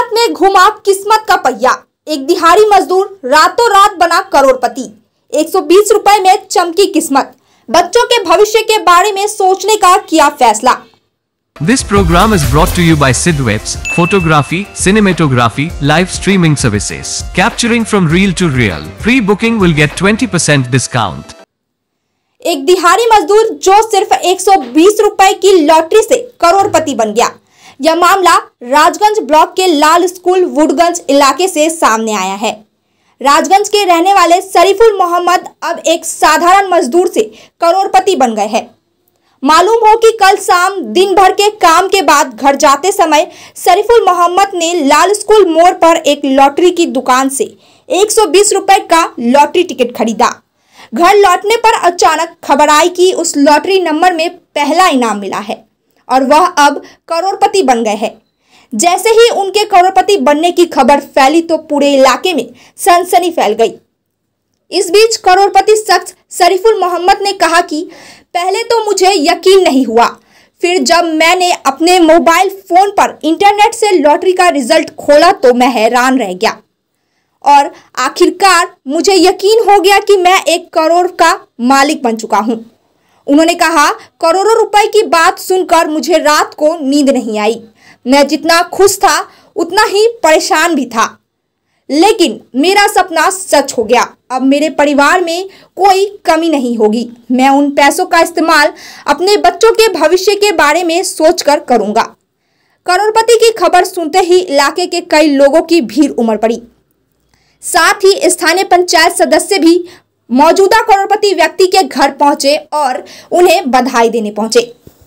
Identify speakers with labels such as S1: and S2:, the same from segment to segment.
S1: गुजरात में घुमा किस्मत का पहिया। एक दिहाड़ी मजदूर रातों रात बना करोड़पति। 120 रुपए में चमकी किस्मत। बच्चों के भविष्य के बारे में सोचने का किया फैसला।
S2: This program is brought to you by Sidwebs, photography, cinematography, live streaming services. Capturing from real to real. Pre-booking will get 20% discount.
S1: एक दिहाड़ी मजदूर जो सिर्फ 120 रुपए की लॉटरी से करोड़पति बन गया। यह मामला राजगंज ब्लॉक के लाल स्कूल वुडगंज इलाके से सामने आया है। राजगंज के रहने वाले शरीफुल मोहम्मद अब एक साधारण मजदूर से करोड़पति बन गए हैं। मालूम हो कि कल शाम दिन भर के काम के बाद घर जाते समय शरीफुल मोहम्मद ने लाल स्कूल मोड़ पर एक लॉटरी की दुकान से 120 रुपए का लॉटरी टिकट खरीदा। घर लौटने पर अचानक खबर आई कि उस लॉटरी नंबर में पहला इनाम मिला है और वह अब करोड़पति बन गए हैं। जैसे ही उनके करोड़पति बनने की खबर फैली तो पूरे इलाके में सनसनी फैल गई। इस बीच करोड़पति शख्स शरीफुल मोहम्मद ने कहा कि पहले तो मुझे यकीन नहीं हुआ, फिर जब मैंने अपने मोबाइल फोन पर इंटरनेट से लॉटरी का रिजल्ट खोला तो मैं हैरान रह गया और आखिरकार मुझे यकीन हो गया कि मैं 1 करोड़ का मालिक बन चुका हूं। उन्होंने कहा, करोड़ों रुपए की बात सुनकर मुझे रात को नींद नहीं आई। मैं जितना खुश था उतना ही परेशान भी था, लेकिन मेरा सपना सच हो गया। अब मेरे परिवार में कोई कमी नहीं होगी। मैं उन पैसों का इस्तेमाल अपने बच्चों के भविष्य के बारे में सोचकर करूंगा। करोड़पति की खबर सुनते ही इलाके के कई लोगों की भीड़ उमड़ पड़ी। साथ ही स्थानीय पंचायत सदस्य भी मौजूदा करोड़पति व्यक्ति के घर पहुंचे और उन्हें बधाई देने पहुंचे।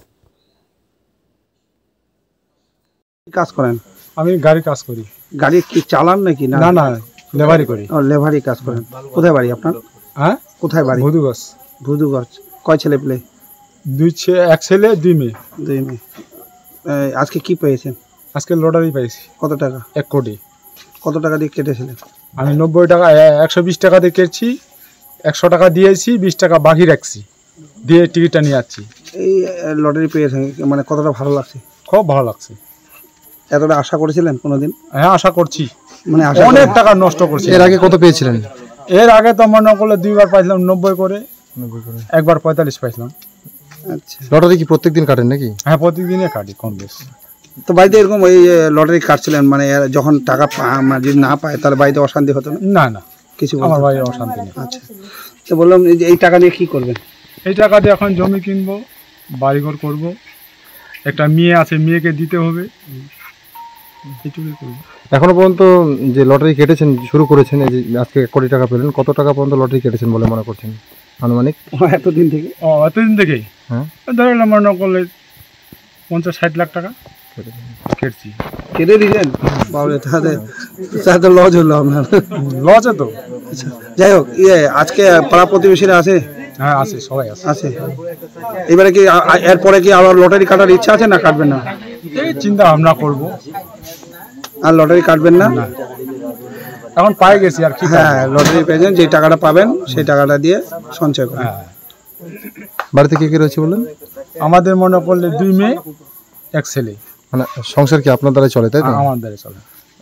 S3: কাজ করেন?
S4: আমি গাড়ি কাজ করি।
S3: গাড়ি কি চালান নাকি? না
S4: না না, লেবারি করি।
S3: ও লেবারি কাজ করেন। কোথায় বাড়ি আপনার?
S4: হ্যাঁ,
S3: কোথায় বাড়ি?
S4: ভুদুগঞ্জ।
S3: ভুদুগঞ্জ। কয় ছেলে পেলে?
S4: এক ছেলে 2 মেয়ে।
S3: 2 মেয়ে। আজকে কি পেয়েছেন?
S4: আজকে লটারি পেয়েছি।
S3: কত টাকা?
S4: 1 কোটি।
S3: কত টাকা দিয়ে কেটেছিলেন?
S4: আমি 90 টাকা 120 টাকা দিয়ে কেটেছি। 100 টাকা দিয়েছি, 20 টাকা বাকি রাখছি, দিয়ে টিকিটটা নিয়ে যাচ্ছি।
S3: এই লটারি পেয়েছেন মানে কতটা ভালো লাগছে?
S4: খুব ভালো লাগছে।
S3: এতটা আশা করেছিলেন কোনোদিন?
S4: হ্যাঁ, আশা করছি।
S3: মানে
S4: অনেক টাকা নষ্ট করছি।
S5: এর আগে কত পেয়েছিলেন?
S4: এর আগে তো মনে করলে 2 বার পাইছিলাম 90 করে, একবার 45 পাইছিলাম।
S3: আচ্ছা,
S5: লটারি কি প্রত্যেকদিন কাটেন নাকি?
S4: হ্যাঁ, প্রতিদিনই কাটি কম বেশ।
S3: তো বাড়িতে এরকম ওই লটারি কাটছিলেন মানে যখন টাকা যদি না পায় তাহলে বাড়িতে অশান্তি হতো না?
S4: না না,
S3: কিছু
S4: আমার বাড়ির অশান্তি নেই।
S3: আচ্ছা, তো বললাম এই টাকা দিয়ে কি করবেন?
S4: এই টাকা দিয়ে এখন জমি কিনবো, বাড়িঘর করব, একটা মেয়ে আছে, মেয়েকে দিতে হবে।
S5: এখনো পর্যন্ত যে লটারি কেটেছেন শুরু করেছেন, এই যে আজকে 1 কোটি টাকা পেলেন, কত টাকা পর্যন্ত লটারি কেটেছেন বলে মনে করছেন আনুমানিক?
S3: এতদিন থেকে?
S4: এতদিন থেকেই। হ্যাঁ, ধরো মনে করলে 50-60 লাখ টাকা কেটেছি।
S3: কেটে দিলেন? বাবরে, তাহলে লজ হলো আপনার।
S4: লজ তো।
S3: আচ্ছা, যাই হোক, আজকে পাড়া প্রতিবেশীরা আছে?
S4: হ্যাঁ, আছে, সবাই আছে।
S3: আছে। এবারে কি এরপরে কি আবার লটারি কাটার ইচ্ছা আছে না কাটবেন না?
S4: এই চিন্তা ভাবনা করব।
S3: আর লটারি কাটবেন না?
S4: এখন পাই গেছি আর কি।
S3: হ্যাঁ, লটারি পেয়েছেন, যে টাকাটা পাবেন সেই টাকাটা দিয়ে সঞ্চয় করেন।
S4: হ্যাঁ।
S5: বাড়িতে কে কে রয়েছে বললেন?
S4: আমাদের মনে করলে 2 মেয়ে 1 ছেলে।
S5: মানে সংসার কি আপনার দ্বারা চলে, তাই তো?
S4: আমার দ্বারা চলে।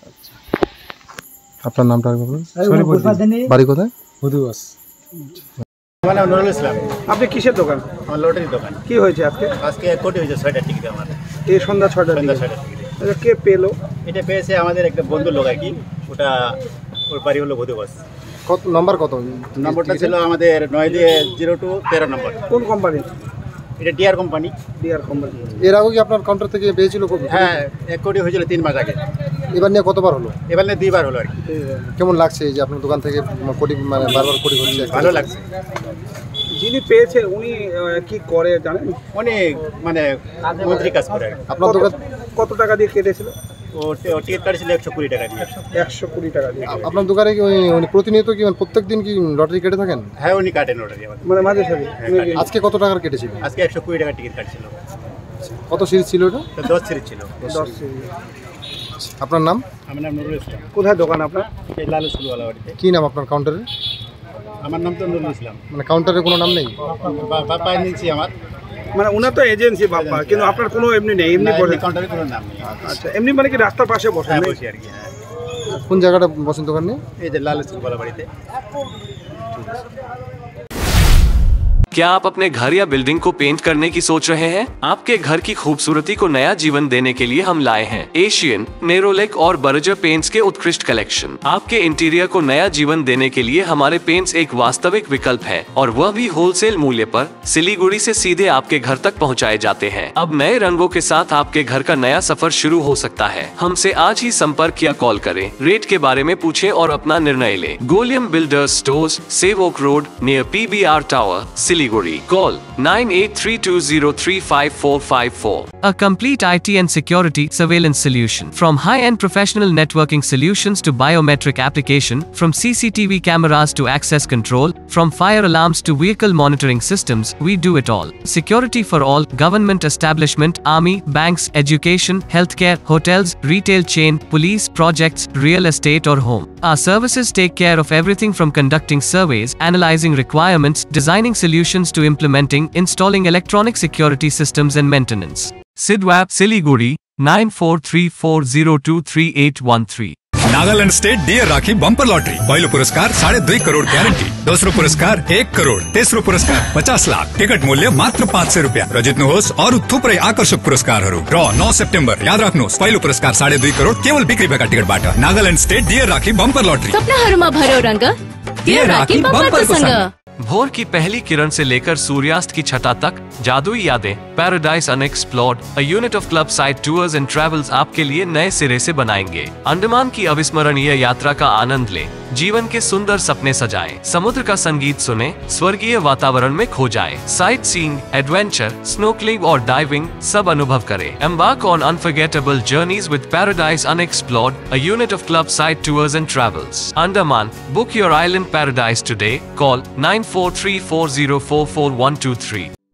S5: আপনার নামটা বলুন।
S4: বাড়ি কোথায়? ভুদুগঞ্জ।
S6: মানে নুরুল ইসলাম।
S3: আপনি কিসের দোকান?
S6: আমার লটারির দোকান।
S3: কি হয়েছে আজকে?
S6: আজকে 1 কোটি হয়েছে 6টা টিকিট আমার।
S3: এই সন্ধ্যা 6টার দিকে?
S6: সন্ধ্যা 6টার টিকিট।
S3: আচ্ছা, কে পেলো?
S6: এটা পেয়েছে আমাদের একটা বন্ধু লোক আর কি। ওটা ওর বাড়ি হলো ভুদুগঞ্জ।
S5: কত নাম্বার? কত
S6: নম্বরটা ছিল আমাদের 9202 13 নম্বর।
S3: কোন কোম্পানি?
S6: এটা ডিআর কোম্পানি।
S3: DR company.
S5: এর আগে কি আপনার কাউন্টার থেকে পেয়েছিল?
S6: হ্যাঁ, 1 কোটি হয়েছিল 3 মাস আগে।
S5: এবার নিয়ে কতবার হলো?
S6: এবার নিয়ে 2 বার হলো আর কি।
S5: কেমন লাগছে যে আপনার দোকান থেকে কোটি মানে বারবার কোটি হচ্ছে?
S6: ভালো লাগছে।
S3: যিনি পেয়েছে উনি কি করে জানেন?
S6: উনি মানে মন্ত্রী কাজ করে।
S5: আপনার দোকান
S3: কত টাকা দিয়ে কেটেছিল?
S6: ও টিকিট কাটছিল 120 টাকা দিয়ে।
S3: 120 টাকা দিয়ে।
S5: আপনার দোকানে কি উনি প্রতিনিয়ত কি প্রত্যেক দিন কি লটারি কেটে থাকেন?
S6: হ্যাঁ, উনি কাটেন লটারি আমাদের।
S3: মানে মাঝে সাঝে?
S5: আজকে কত টাকার কেটেছিল?
S6: আজকে 120 টাকা টিকিট কাটছিল।
S5: কত সিরিজ ছিল এটা?
S6: 10 সিরিজ ছিল।
S3: 10 সিরিজ।
S5: আপনার নাম?
S6: আমার নাম নুরুল ইসলাম।
S3: কোথায় দোকান আপনার?
S6: এই লাল স্কুলওয়ালা বাড়িতে।
S5: কি নাম আপনার কাউন্টারে?
S6: আমার নাম তো নুরুল ইসলাম।
S5: মানে কাউন্টারে কোনো নাম নেই?
S6: বাবা নিয়েছি আমার।
S3: মানে ওনার তো এজেন্সি বাবা, কিন্তু আপনার কোনো এমনি নেই, এমনি বসে?
S6: কাউন্টারে কোনো নাম নেই।
S3: আচ্ছা, এমনি মানে কি রাস্তার পাশে বসে?
S6: হ্যাঁ, বসি আর কি। হ্যাঁ,
S5: কোন জায়গাটা বসেন দোকান নিয়ে?
S6: এই যে লাল স্কুল वाला বাড়িতে।
S2: क्या आप अपने घर या बिल्डिंग को पेंट करने की सोच रहे हैं? आपके घर की खूबसूरती को नया जीवन देने के लिए हम लाए हैं एशियन, नेरोलेक और बर्जर पेंट्स के उत्कृष्ट कलेक्शन। आपके इंटीरियर को नया जीवन देने के लिए हमारे पेंट्स एक वास्तविक विकल्प है, और वह भी होलसेल मूल्य पर सिलीगुड़ी से सीधे आपके घर तक पहुंचाए जाते हैं। अब नए रंगों के साथ आपके घर का नया सफर शुरू हो सकता है। हमसे आज ही संपर्क या कॉल करें, रेट के बारे में पूछें और अपना निर्णय लें। गोलियम builders stores, Sevoke road near PBR tower, Siliguri. Call 9832035454. A complete IT and security surveillance solution. From high-end professional networking solutions to biometric application, from CCTV cameras to access control, from fire alarms to vehicle monitoring systems, we do it all. Security for all, government establishment, army, banks, education, healthcare, hotels, retail chain, police, projects, real estate or home. Our services take care of everything from conducting surveys, analyzing requirements, designing solutions to implementing, installing electronic security systems and maintenance. Sidwap Siliguri 9434023813.
S7: Nagaland state dear Rakhi bumper lottery. पहिलो पुरस्कार 2.5 करोड़ ग्यारेंटी, दोस्रो पुरस्कार 1 करोड़, तेस्रो पुरस्कार 50 lakh, ticket मूल्य मात्र 500 रुपियाँ र जित्नुहोस् अरू थुप्रै आकर्षक पुरस्कारहरू। ड्र 9 सेप्टेम्बर। याद राख्नुहोस्, पहिलो पुरस्कार 2.5 करोड़ केवल बिक्री भएका टिकटबाट। Nagaland state dear Rakhi bumper lottery.
S8: सपनाहरूमा भर्यो रंग, डियर राखी बम्परको सँग।
S2: भोर की पहली किरण से लेकर सूर्यास्त की छटा तक जादुई यादें, paradise unexplored, a unit of club side tours and travels आपके लिए नए सिरे से बनाएंगे। अंडमान की अविस्मरणीय यात्रा का आनंद लें, जीवन के सुंदर सपने सजाएं, समुद्र का संगीत सुने, स्वर्गीय वातावरण में खो जाएं, साइट सीइंग, एडवेंचर, स्नोकलिंग और डाइविंग सब अनुभव करें। Embark on unforgettable journeys with paradise unexplored, a unit of club side tours and travels. Andaman, book your island paradise today. Call 9434044123।